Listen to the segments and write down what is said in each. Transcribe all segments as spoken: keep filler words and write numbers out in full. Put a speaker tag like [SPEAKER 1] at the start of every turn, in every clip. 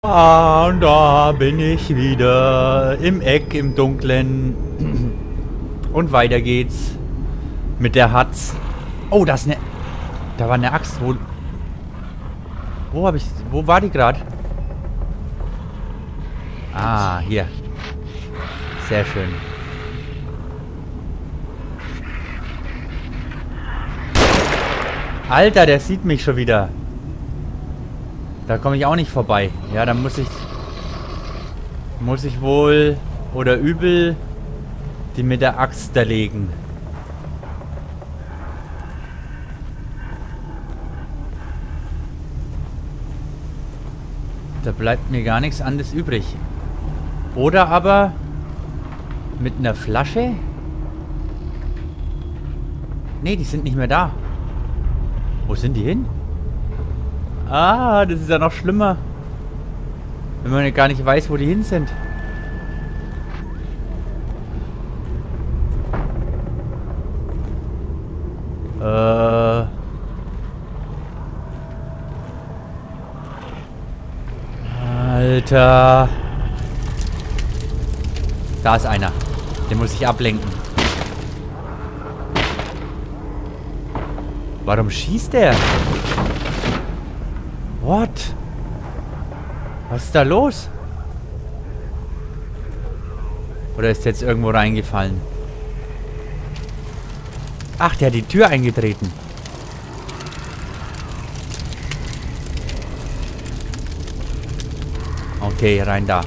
[SPEAKER 1] Ah, und da bin ich wieder im Eck, im Dunklen. Und weiter geht's mit der Hatz. Oh, da ist eine... Da war eine Axt. Wo... Wo habe ich... Wo war die gerade? Ah, hier. Sehr schön. Alter, der sieht mich schon wieder. Da komme ich auch nicht vorbei. Ja, dann muss ich... Muss ich wohl... Oder übel... Die mit der Axt zerlegen. Da bleibt mir gar nichts anderes übrig. Oder aber... Mit einer Flasche? Nee, die sind nicht mehr da. Wo sind die hin? Ah, das ist ja noch schlimmer. Wenn man gar nicht weiß, wo die hin sind. Äh... Alter. Da ist einer. Den muss ich ablenken. Warum schießt der? What? Was ist da los? Oder ist der jetzt irgendwo reingefallen? Ach, der hat die Tür eingetreten. Okay, rein da.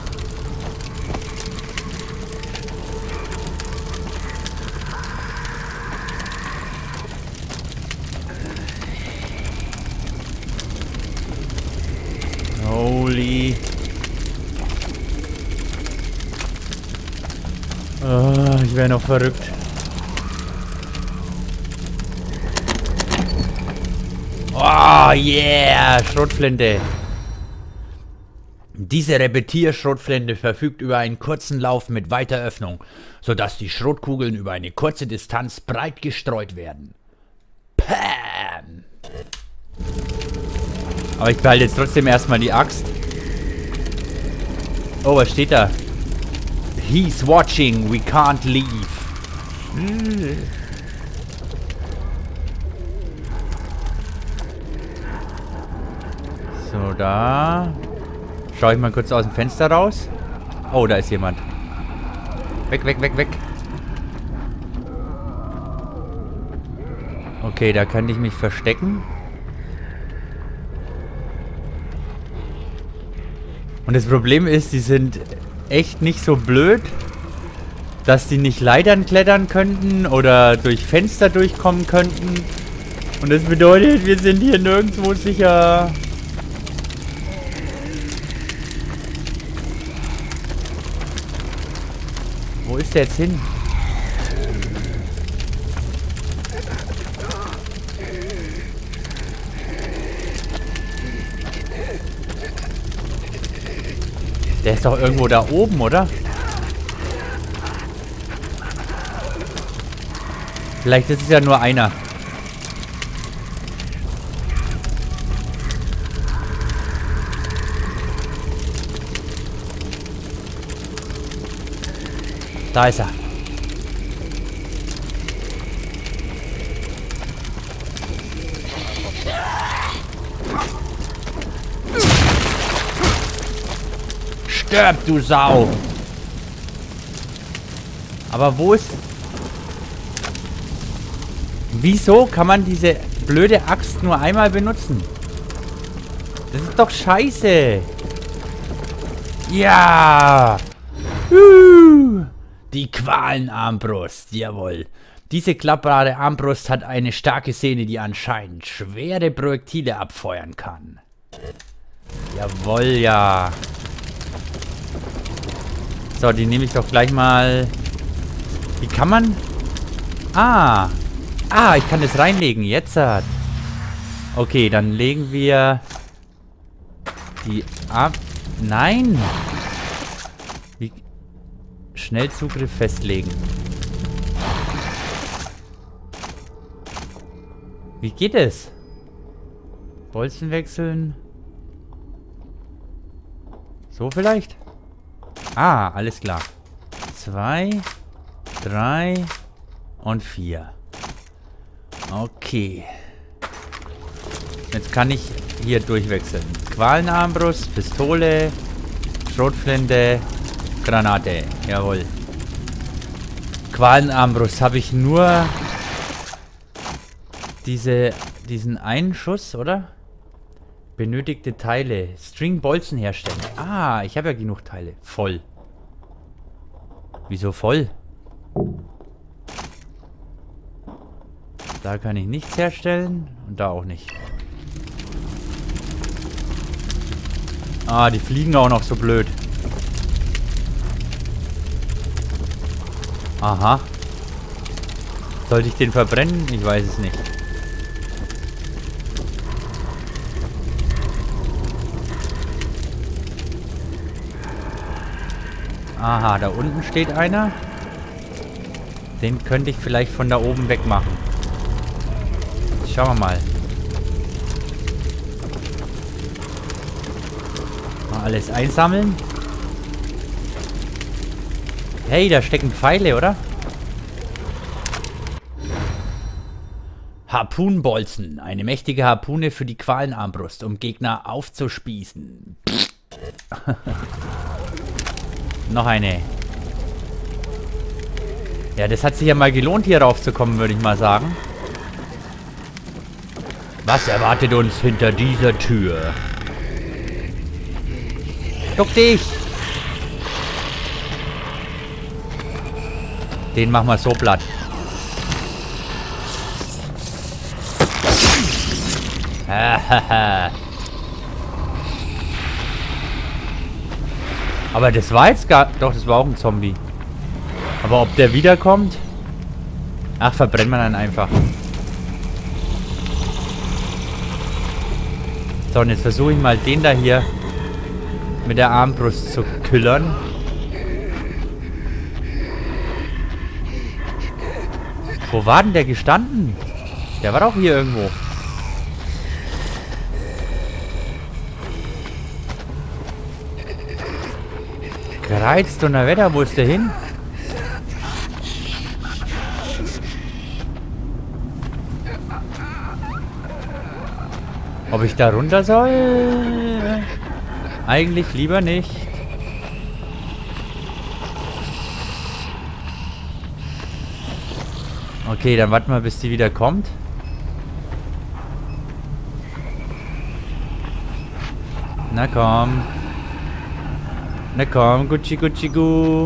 [SPEAKER 1] Holy. Oh, ich wäre noch verrückt. Oh, yeah! Schrotflinte. Diese Repetierschrotflinte verfügt über einen kurzen Lauf mit weiter Öffnung, sodass die Schrotkugeln über eine kurze Distanz breit gestreut werden. Pam! Aber ich behalte jetzt trotzdem erstmal die Axt. Oh, was steht da? He's watching, we can't leave. So, da. Schau ich mal kurz aus dem Fenster raus. Oh, da ist jemand. Weg, weg, weg, weg. Okay, da kann ich mich verstecken. Und das Problem ist, die sind echt nicht so blöd, dass die nicht Leitern klettern könnten oder durch Fenster durchkommen könnten. Und das bedeutet, wir sind hier nirgendwo sicher. Wo ist der jetzt hin? Der ist doch irgendwo da oben, oder? Vielleicht ist es ja nur einer. Da ist er. Stirb, du Sau! Aber wo ist... Wieso kann man diese blöde Axt nur einmal benutzen? Das ist doch scheiße! Ja! Uh, die Qualenarmbrust, jawohl. Diese klappbare Armbrust hat eine starke Sehne, die anscheinend schwere Projektile abfeuern kann. Jawohl, ja. So, die nehme ich doch gleich mal. Wie kann man... Ah. Ah, ich kann das reinlegen. Jetzt hat. Okay, dann legen wir die ab. Nein. Wie... Schnellzugriff festlegen. Wie geht es? Bolzen wechseln. So vielleicht? Ah, alles klar. Zwei, drei und vier. Okay. Jetzt kann ich hier durchwechseln. Qualenarmbrust, Pistole, Schrotflinte, Granate. Jawohl. Qualenarmbrust habe ich nur diese, diesen einen Schuss, oder? Benötigte Teile. Stringbolzen herstellen. Ah, ich habe ja genug Teile. Voll. Wieso voll? Da kann ich nichts herstellen und da auch nicht. Ah, die fliegen auch noch so blöd. Aha. Sollte ich den verbrennen? Ich weiß es nicht. Aha, da unten steht einer. Den könnte ich vielleicht von da oben wegmachen. Schauen wir mal. Mal alles einsammeln. Hey, da stecken Pfeile, oder? Harpunenbolzen. Eine mächtige Harpune für die Qualenarmbrust, um Gegner aufzuspießen. Noch eine. Ja, das hat sich ja mal gelohnt, hier raufzukommen, würde ich mal sagen. Was erwartet uns hinter dieser Tür? Duck dich! Den machen wir so platt. Aber das war jetzt gar... Doch, das war auch ein Zombie. Aber ob der wiederkommt? Ach, verbrennt man dann einfach. So, und jetzt versuche ich mal den da hier mit der Armbrust zu küllern. Wo war denn der gestanden? Der war doch hier irgendwo. Gereizt unter Wetter, wo ist der hin? Ob ich da runter soll? Eigentlich lieber nicht. Okay, dann warten wir, bis die wieder kommt. Na komm. Na komm, Gucci Gucci Gu.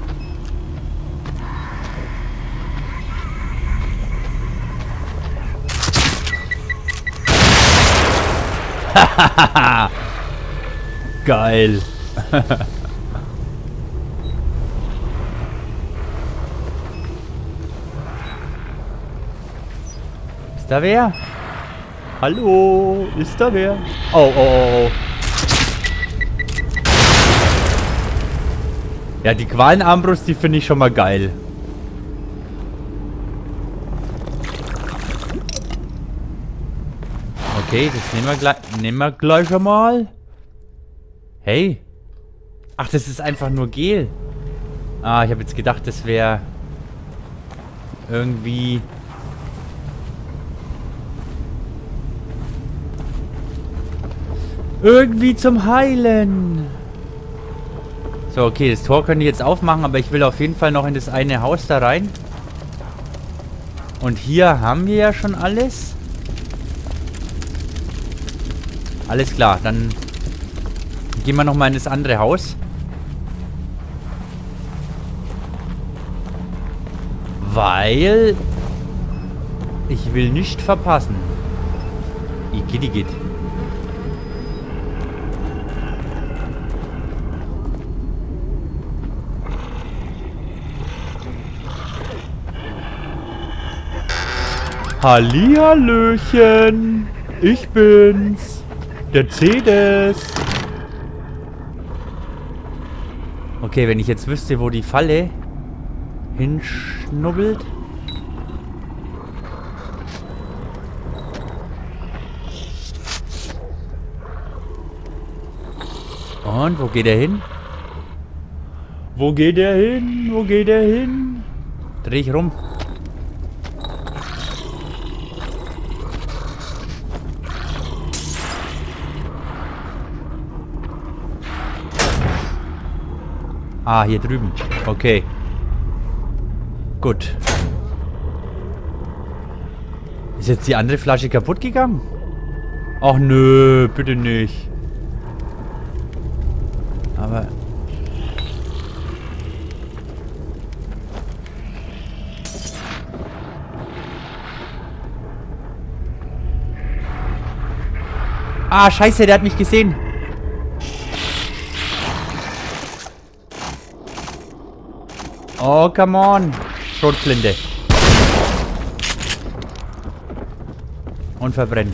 [SPEAKER 1] Geil. Ist da wer? Hallo? Ist da wer? Oh, oh, oh, oh. Ja, die Qualenarmbrust, die finde ich schon mal geil. Okay, das nehmen wir gleich, nehmen wir gleich einmal. Hey. Ach, das ist einfach nur Gel. Ah, ich habe jetzt gedacht, das wäre irgendwie... Irgendwie zum Heilen. So, okay, das Tor können die jetzt aufmachen, aber ich will auf jeden Fall noch in das eine Haus da rein. Und hier haben wir ja schon alles. Alles klar, dann gehen wir nochmal in das andere Haus. Weil ich will nicht verpassen. Igidigit. Hallihallöchen, ich bin's, der Cedes. Okay, wenn ich jetzt wüsste, wo die Falle hinschnubbelt. Und, wo geht er hin? Wo geht er hin? Wo geht er hin? Dreh ich rum. Ah, hier drüben. Okay. Gut. Ist jetzt die andere Flasche kaputt gegangen? Ach nö, bitte nicht. Aber... Ah, scheiße, der hat mich gesehen. Oh, come on. Schrotflinte. Und verbrennen.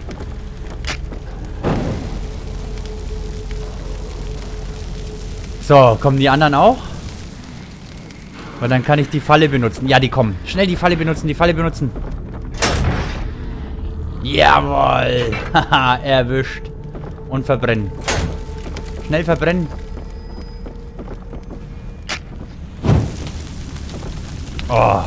[SPEAKER 1] So, kommen die anderen auch? Weil dann kann ich die Falle benutzen. Ja, die kommen. Schnell die Falle benutzen, die Falle benutzen. Jawohl. Haha, erwischt. Und verbrennen. Schnell verbrennen. Oh.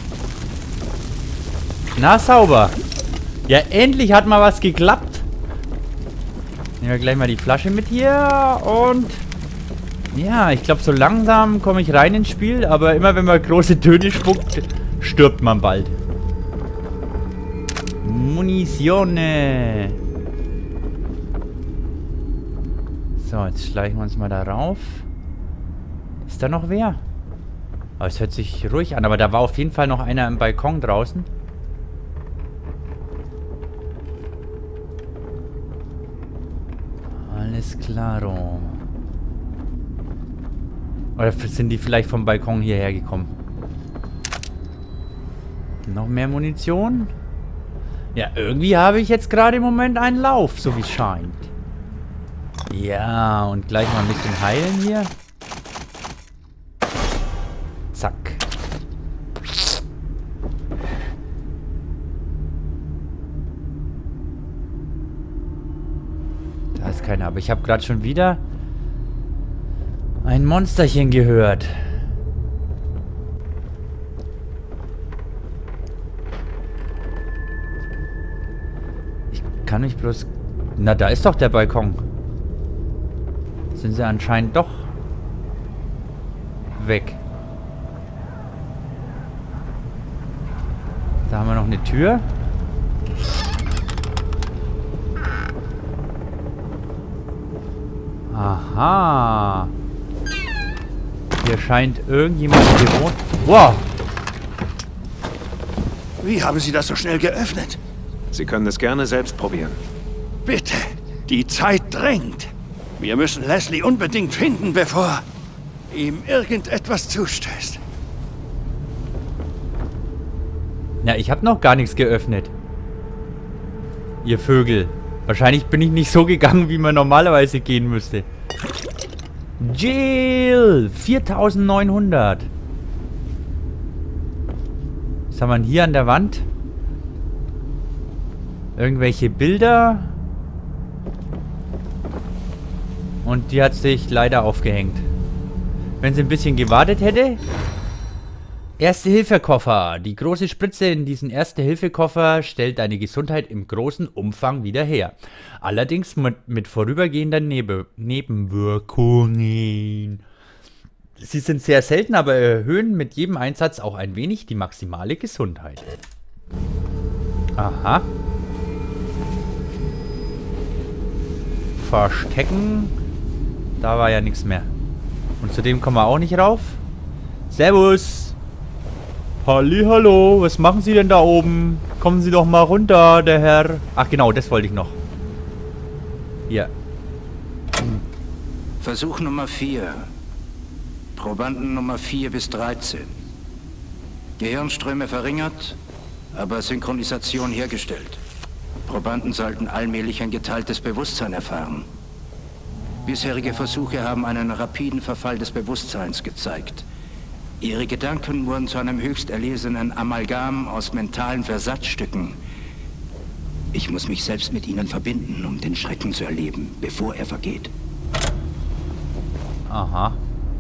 [SPEAKER 1] Na, sauber. Ja, endlich hat mal was geklappt. Nehmen wir gleich mal die Flasche mit hier. Und... Ja, ich glaube, so langsam komme ich rein ins Spiel. Aber immer wenn man große Töne spuckt, stirbt man bald. Munitione. So, jetzt schleichen wir uns mal da rauf. Ist da noch wer? Aber es hört sich ruhig an. Aber da war auf jeden Fall noch einer im Balkon draußen. Alles klaro. Oder sind die vielleicht vom Balkon hierher gekommen? Noch mehr Munition? Ja, irgendwie habe ich jetzt gerade im Moment einen Lauf, so wie es scheint. Ja, und gleich mal ein bisschen heilen hier. Zack. Da ist keiner, aber ich habe gerade schon wieder ein Monsterchen gehört. Ich kann mich bloß... Na, da ist doch der Balkon. Sind sie anscheinend doch weg. Da haben wir noch eine Tür. Aha. Hier scheint irgendjemand gewohnt. Wow.
[SPEAKER 2] Wie haben Sie das so schnell geöffnet?
[SPEAKER 3] Sie können es gerne selbst probieren.
[SPEAKER 2] Bitte, die Zeit drängt. Wir müssen Leslie unbedingt finden, bevor ihm irgendetwas zustößt.
[SPEAKER 1] Na, ich habe noch gar nichts geöffnet. Ihr Vögel. Wahrscheinlich bin ich nicht so gegangen, wie man normalerweise gehen müsste. Jill! viertausendneunhundert. Was haben wir denn hier an der Wand? Irgendwelche Bilder. Und die hat sich leider aufgehängt. Wenn sie ein bisschen gewartet hätte. Erste-Hilfe-Koffer. Die große Spritze in diesen Erste-Hilfe-Koffer stellt deine Gesundheit im großen Umfang wieder her. Allerdings mit, mit vorübergehenden Nebe Nebenwirkungen. Sie sind sehr selten, aber erhöhen mit jedem Einsatz auch ein wenig die maximale Gesundheit. Aha. Verstecken. Da war ja nichts mehr. Und zudem kommen wir auch nicht rauf. Servus. Halli, hallo. Was machen Sie denn da oben? Kommen Sie doch mal runter, der Herr. Ach genau, das wollte ich noch. Hier.
[SPEAKER 4] Versuch Nummer vier. Probanden Nummer vier bis dreizehn. Gehirnströme verringert, aber Synchronisation hergestellt. Probanden sollten allmählich ein geteiltes Bewusstsein erfahren. Bisherige Versuche haben einen rapiden Verfall des Bewusstseins gezeigt. Ihre Gedanken wurden zu einem höchst erlesenen Amalgam aus mentalen Versatzstücken. Ich muss mich selbst mit ihnen verbinden, um den Schrecken zu erleben, bevor er vergeht.
[SPEAKER 1] Aha.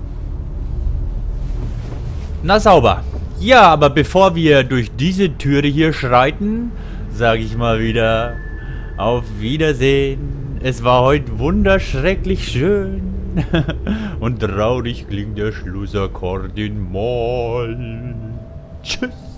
[SPEAKER 1] Na sauber. Ja, aber bevor wir durch diese Türe hier schreiten, sage ich mal wieder auf Wiedersehen. Es war heute wunderschrecklich schön. Und traurig klingt der Schlussakkord in Moll. Tschüss.